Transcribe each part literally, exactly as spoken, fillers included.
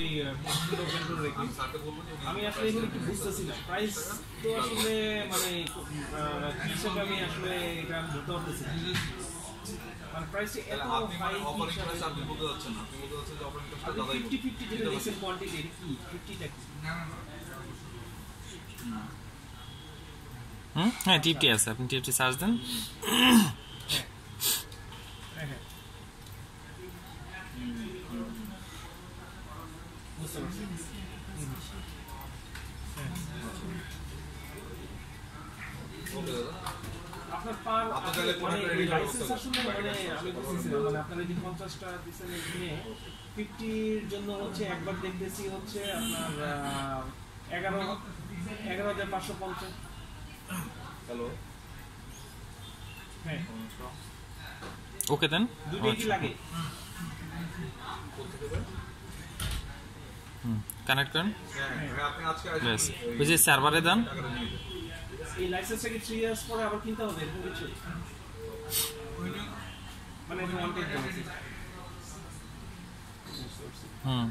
পুরো ওপেন করে রেখে আমি আসলে এগুলো একটু বুঝতেছি না প্রাইস তো আসলে মানে হিসাবে আমি আসলে এটা ধরতে পারতেছি মানে প্রাইসটা এত হাই হিসাবে আপনি বলতে যাচ্ছেন না আপনি বলতে যাচ্ছেন যে অপারেটর সাথে দাদাই পঞ্চাশ পঞ্চাশ যেটা দেখছেন কোয়ান্টিটি এটা কি পঞ্চাশ টা কি হুম হ্যাঁ টিপটি আছে আপনি টিপটি সার্চ দেন হ্যাঁ হ্যাঁ আপনার পার মানে লাইসেন্স আসলে মানে আমি বলছিলাম মানে আপনারা যে পঞ্চাশ টা দিচ্ছেন এখানে পঞ্চাশ এর জন্য হচ্ছে একবার দেখতেছি হচ্ছে আপনার এগারো এগারো হাজার পাঁচশো পঞ্চাশ হ্যালো হ্যাঁ ওকে দেন দুটোই কি লাগে হুম কানেক্ট করেন হ্যাঁ আপনি আজকে আসবেন ওই যে সার্ভারে দেন এই লাইসেন্সটা কি তিন ইয়ার্স পরে আবার কিনতে হবে এরকম কিছু মানে ওয়ান টাইম হুম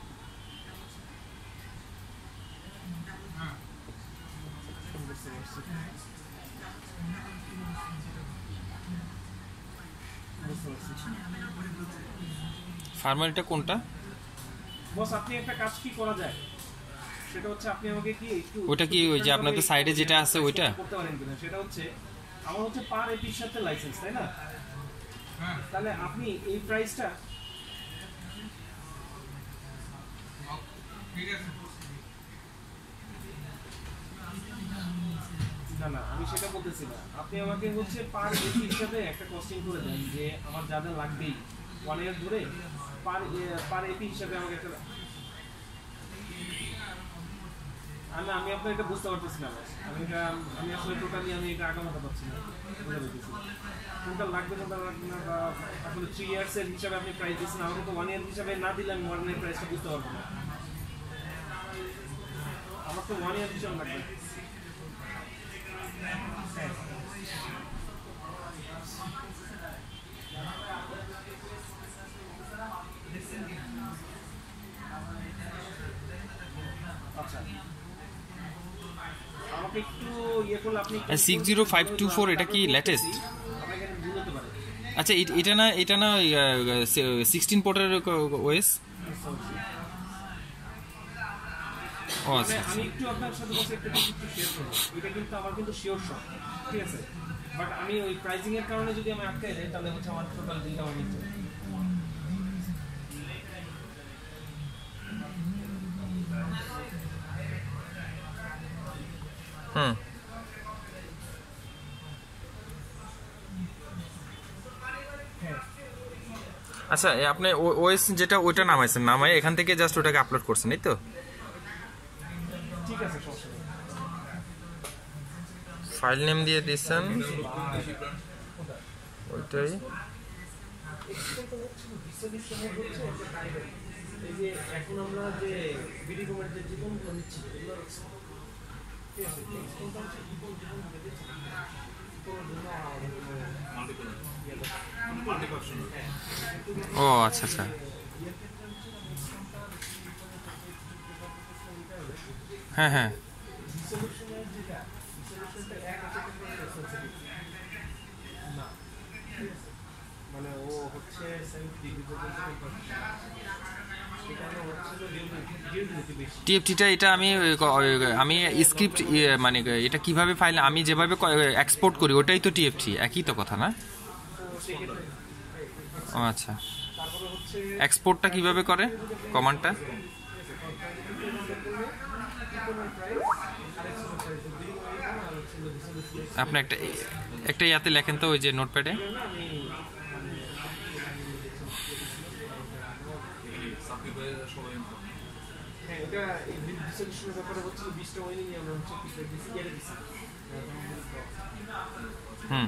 ফার্মারিটা কোনটা বস আপনি একটা কাজ কি করা যায় সেটা হচ্ছে আপনি আমাকে কি একটু ওটা কি ওই যে আপনাদের সাইডে যেটা আছে ওইটা করতে পারেন কিনা সেটা হচ্ছে আমার হচ্ছে পার এপির সাথে লাইসেন্স তাই না হ্যাঁ তাহলে আপনি এই প্রাইসটা ঠিক আছে না না আমি সেটা বলতেছি না আপনি আমাকে হচ্ছে পার এপি হিসাবে একটা কস্টিং করে দেন যে আমার যা যা লাগবেই ওয়ান ইয়ার ধরে পার পার এপি হিসাবে আমাকে একটা না আমি আপনার এটা বুঝতে পারতেছি না আমি এটা আমি আসলে টোটালি আমি এটা আগামাতে পারছি না বুঝতে পারতেছি টোটাল লাগবে না লাগবে না বা আসলে থ্রি ইয়ার্স এর হিসাবে আপনি প্রাইস দিচ্ছেন আমাকে তো ওয়ান ইয়ার হিসাবে না দিলে আমি ওয়ান ইয়ার প্রাইসটা বুঝতে পারবো না আমার তো ওয়ান ইয়ার হিসাবে লাগবে six zero five two four এটা কি লেটেস্ট আচ্ছা এটা না এটা না সিক্সটিন পোর্টের ওএস ও আচ্ছা আমি একটু আপনার সাথে বসে একটা কিছু শেয়ার করব এটা কিন্তু আমার কিন্তু শিওর শট ঠিক আছে বাট আমি ওই প্রাইসিং এর কারণে যদি আমি আটকে যাই তাহলে হচ্ছে আমার টোটাল বিলটা আমার নিচে হুম আচ্ছা আপনি ওএস যেটা ওইটা নামাইছেন নামাই এখান থেকে জাস্ট ওটাকে আপলোড করছেন এই তো ঠিক আছে ফাইল নেম দিয়ে দিয়েছেন ওইটাই এই যে এখন আমরা যে ভিডিও কমেন্ট যে জীবনগুলো নিচ্ছি এগুলো ঠিক আছে কোনটা হচ্ছে জীবন জীবন দিচ্ছি ও আচ্ছা আচ্ছা হ্যাঁ হ্যাঁ মানে ও হচ্ছে টিএফটিটা এটা আমি আমি স্ক্রিপ্ট মানে এটা কিভাবে ফাইল আমি যেভাবে এক্সপোর্ট করি ওটাই তো টিএফটি একই তো কথা না ও আচ্ছা এক্সপোর্টটা কিভাবে করে কমান্ডটা আপনি একটা একটা ইয়াতে লেখেন তো ওই যে নোটপ্যাডে হুম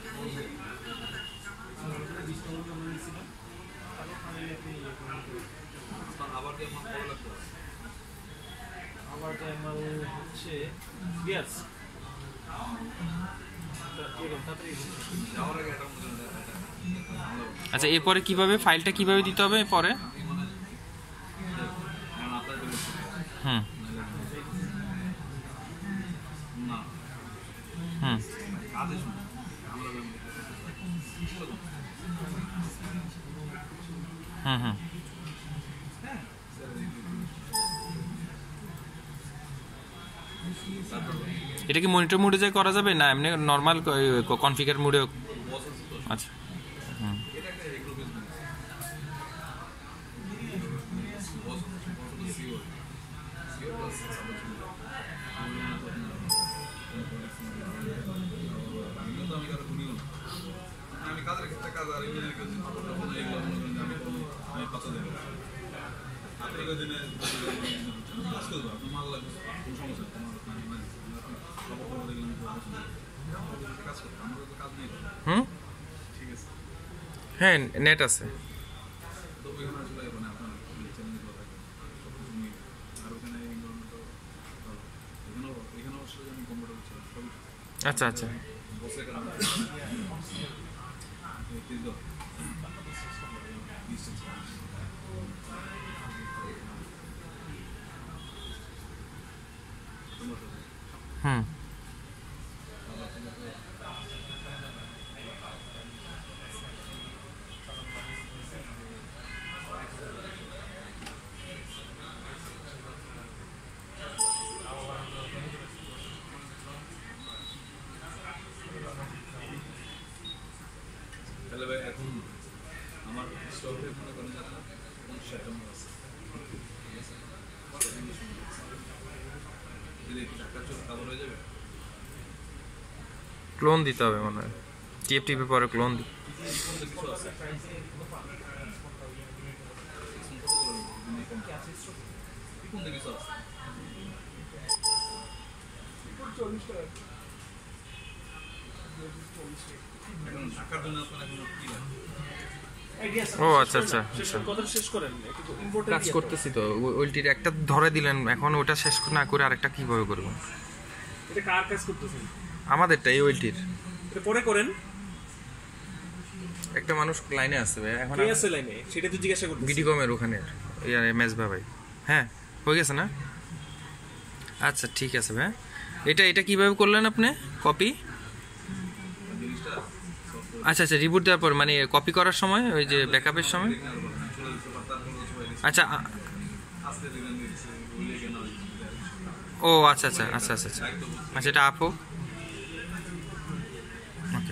আবার হচ্ছে গ্যাস আচ্ছা এরপরে কিভাবে ফাইলটা কিভাবে দিতে হবে পরে হুম হুম হুম হুম এটা কি মনিটর মোডে যাই করা যাবে না এমনি নর্মাল কনফিগার মোডে? আচ্ছা হুম আমি কাজের ক্ষেত্রে কাজ আর ইমেলের কাজ আমি পাতা দেবো আপনার দিনে কাজ করবো আপনার মাল লাগবে কোনো সমস্যা কাজ করবো আমাদের তো কাজ নেই। হুম ঠিক আছে হ্যাঁ নেট আছে তো ওইখানে আসলে মানে আপনার চ্যালেঞ্জ করা থাকে সব কিছু নিয়ে আর ওখানে এখানেও এখানেও আসলে আমি কম্পিউটার ছিল সবই আচ্ছা আচ্ছা বসে কারণে হুম তাহলে ভাই এখন আমার স্টকে মনে করেন যারা ষাট নম্বর আছে ঠিক আছে যদি টাকা চোখ কাভার হয়ে যাবে ক্লোন দিতে হবে মনে হয় টিএফটিপি পরে ক্লোন দিই কিছু আছে কোন কিছু আছে এখন ঢাকার জন্য আপনার এখন কি লাগে ও আচ্ছা আচ্ছা কথা শেষ করেন একটু ইম্পর্টেন্ট কাজ করতেছি তো ওইটির একটা ধরে দিলেন এখন ওটা শেষ না করে আরেকটা কিভাবে করব? এটা কার কাজ করতেছেন? আমাদেরটা এই ওইটির এটা পরে করেন একটা মানুষ লাইনে আছে ভাই এখন কে আছে লাইনে সেটা তো জিজ্ঞাসা করতেছি বিডিকমের ওখানে ইয়ার এমএস ভাই হ্যাঁ হয়ে গেছে না? আচ্ছা ঠিক আছে ভাই এটা এটা কিভাবে করলেন আপনি কপি? আচ্ছা আচ্ছা রিবুট দেওয়ার পর মানে কপি করার সময় ওই যে ব্যাকআপের সময় আচ্ছা ও আচ্ছা আচ্ছা আচ্ছা আচ্ছা আচ্ছা আচ্ছা এটা আপ হোক ওকে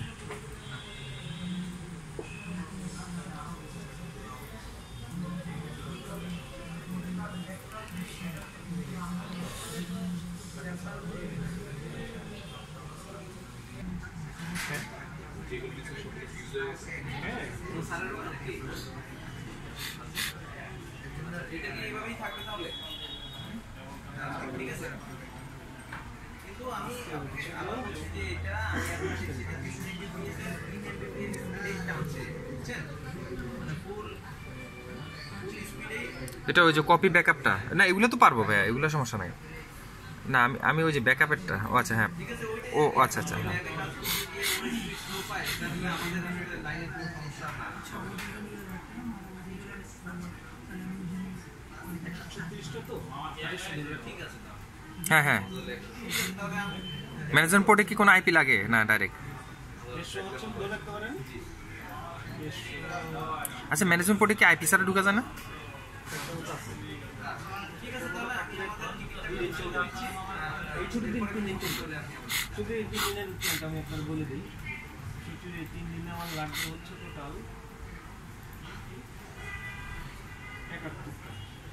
এটা কি এইভাবেই থাকবে তাহলে ঠিক আছে কিন্তু আমি আবার বলছি যে এটা আমি এখন শিখছি যে বিসিডি দিয়ে টানছে বুঝছেন মানে ফুল ফুল স্পিডে এটা ওই যে কপি ব্যাকআপটা না এগুলো তো পারবো ভাইয়া এগুলো সমস্যা নাই না আমি আমি ওই যে ব্যাকআপেরটা ও আচ্ছা হ্যাঁ ও আচ্ছা আচ্ছা হ্যাঁ আমাদের লাইনের কোনো সমস্যা না হ্যাঁ হ্যাঁ ম্যানেজমেন্ট পোর্টে কি কোনো আইপি লাগে না ডাইরেক্ট? আচ্ছা ম্যানেজমেন্ট পোর্টে কি আইপি ছাড়া ঢুকা যায় না? এই ছুটির দিন তিন দিন চলে আসে শুধু এই তিন দিনের প্ল্যানটা আমি আপনার বলে দিই ছুটির এই তিন দিনে আমার লাগবে হচ্ছে টোটাল একাত্তরটা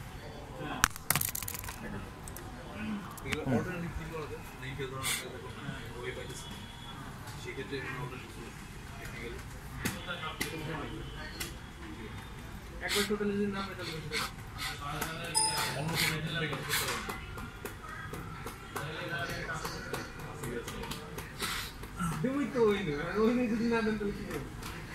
এগুলো অল্টারনেটিভ কি করা যায় লিংকে ধরুন আপনাদের ওয়েব পাইতেছে সেক্ষেত্রে অল্টারনেটিভ টেকনিক্যালি একবার টোটাল যদি নাম এটা বলতে অন্য কোনো ইন্টারনেট করতে পারবেন দেবই তো ওই না ওই না যদি না দেন তাহলে কি করবো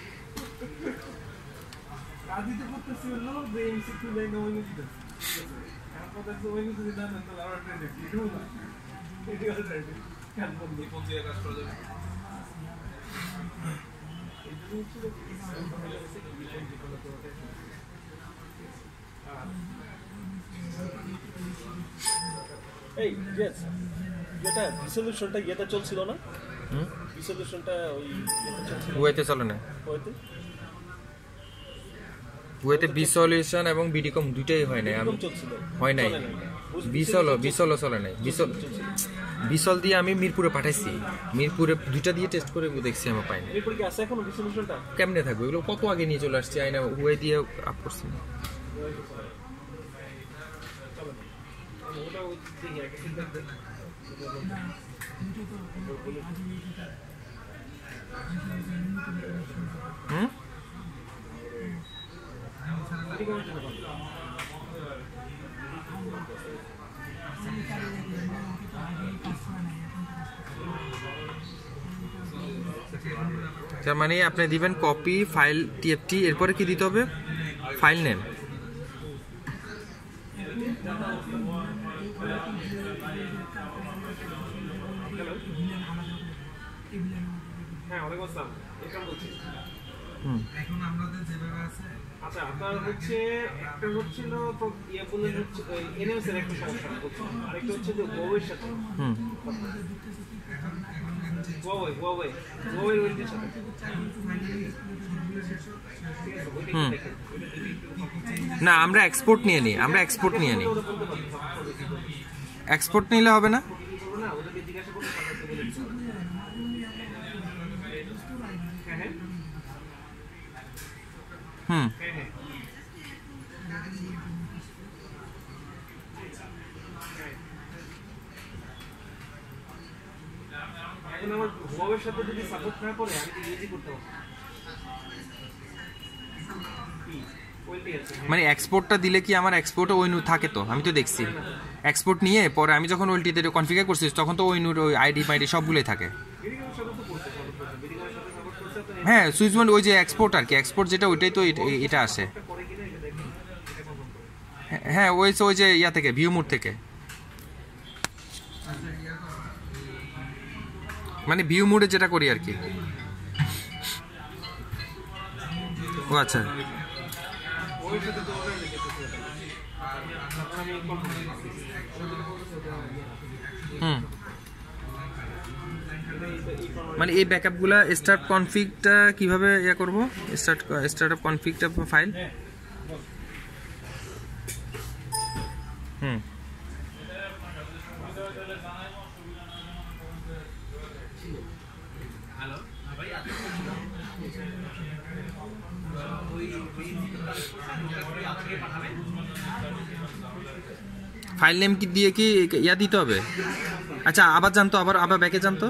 কাজই তো করতেছি হলো যে এমসিকিউ লাইন ওই না দিতে এখন কথা হচ্ছে ওই না যদি না দেন তাহলে আমরা ট্রেন দেখি এটাও না এটাও ট্রেন কেন বন্ধু কোন জায়গায় কাজ করা যাবে এই জন্য হচ্ছে যে এই ইয়েস এটা রিসলিউশনটা এটা চলছিল না হুম রিসলিউশনটা ওই এটা চলছিল ওয়েতে চলে না ওয়েতে ওয়েতে বিসলিউশন এবং বিডিকম দুটেই হয় না আমি চলছিল হয় নাই বিসল বিসল চলে নাই বিসল বিসল দিয়ে আমি মিরপুরে পাঠাইছি মিরপুরে দুইটা দিয়ে টেস্ট করে দেখছি আমি পাইনি মিরপুরে কি আছে এখন রিসলিউশনটা কেমনে থাকবে এগুলো কত আগে নিয়ে চলে আসছে আইনা ওয়ে দিয়ে আপ করছি ওটা ওই দিকে একটা সিদ্ধান্ত হুম তার মানে আপনি দিবেন কপি ফাইল টিএফটি এরপরে কি দিতে হবে ফাইল নেম হ্যাঁ ওয়ালাইকুম আসসালাম এটা বলছি হুম এখন আমাদের যেভাবে আছে আচ্ছা আপনার হচ্ছে একটা হচ্ছিল ইয়ে বলে হচ্ছে এনএমএস এর একটা সমস্যা হচ্ছে আরেকটা হচ্ছে যে ওয়ের সাথে হুম ওয়ে ওয়ে ওয়ে ওয়ের সাথে হুম না আমরা এক্সপোর্ট নিয়ে নিই আমরা এক্সপোর্ট নিয়ে নিই এক্সপোর্ট নিলে হবে না না ওদেরকে জিজ্ঞাসা করতে বলে হ্যাঁ হ্যাঁ হুম হ্যাঁ হ্যাঁ এখন আমার ওয়ের সাথে যদি সাপোর্ট না করে আমি তো ইজি করতে পারবো মানে এক্সপোর্টটা দিলে কি আমার এক্সপোর্টে ওই নু থাকে তো আমি তো দেখছি এক্সপোর্ট নিয়ে পরে আমি যখন ওএলটিতে কনফিগার করছি তখন তো ওই নুর ওই আইডি মাইডি সবগুলোই থাকে হ্যাঁ সুইচবন্ড ওই যে এক্সপোর্ট আর কি এক্সপোর্ট যেটা ওইটাই তো এটা আসে হ্যাঁ ওই ওই যে ইয়া থেকে ভিউ মোড থেকে মানে ভিউ মোডে যেটা করি আর কি ও আচ্ছা হুম মানে এই ব্যাকআপগুলা স্টার্ট কনফিগটা কিভাবে ইয়া করব স্টার্ট স্টার্টআপ কনফিগটা ফাইল হুম ফাইল নেম কি দিয়ে কি ইয়া দিতে হবে আচ্ছা আবার জানতো আবার আবার ব্যাকে জানতো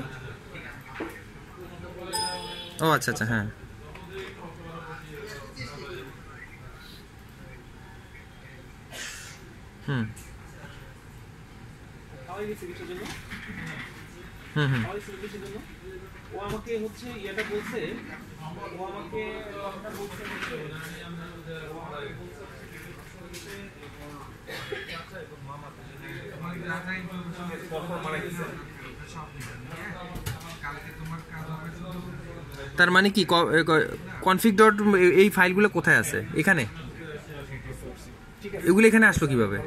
ও আচ্ছা আচ্ছা হ্যাঁ হুম হুম হুম ও আমাকে হচ্ছে এটা বলছে ও আমাকে কথা বলছে তার মানে কি কনফিগ ডট এই ফাইলগুলো কোথায় আছে এখানে এগুলো এখানে আসলো কিভাবে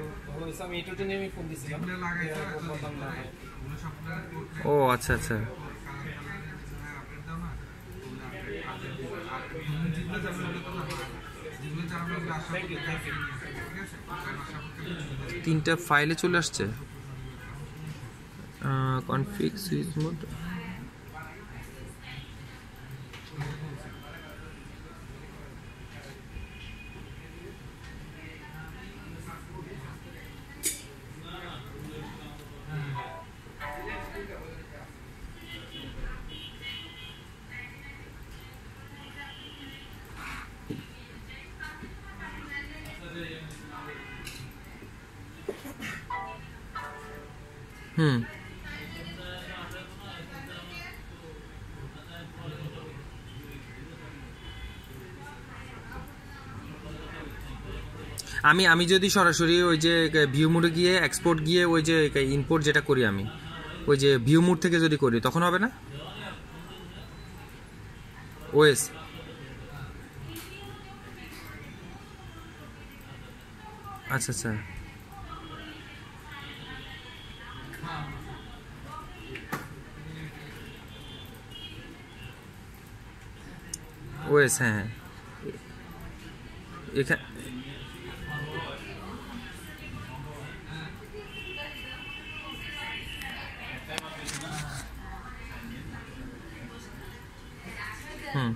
ও আচ্ছা আচ্ছা তিনটা ফাইলে চলে আসছে কনফিগ সুইচ মোড হুম আমি আমি যদি সরাসরি ওই যে ভিউ মোডে গিয়ে এক্সপোর্ট গিয়ে ওই যে ইম্পোর্ট যেটা করি আমি ওই যে ভিউ মোড থেকে যদি করি তখন হবে না ওএস আচ্ছা আচ্ছা ওএস হ্যাঁ এখানে হুম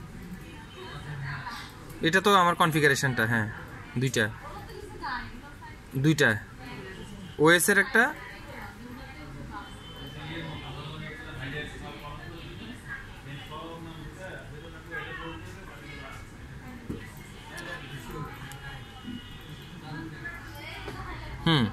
এটা তো আমার কনফিগারেশনটা হ্যাঁ দুইটা দুইটা ওএস এর একটা হুম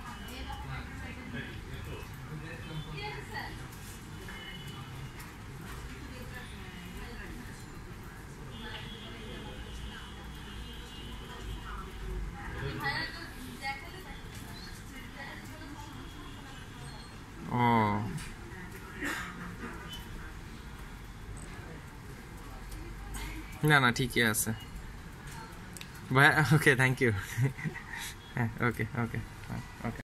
ও না না ঠিকই আছে ভাই ওকে থ্যাংক ইউ হ্যাঁ ওকে ওকে ওকে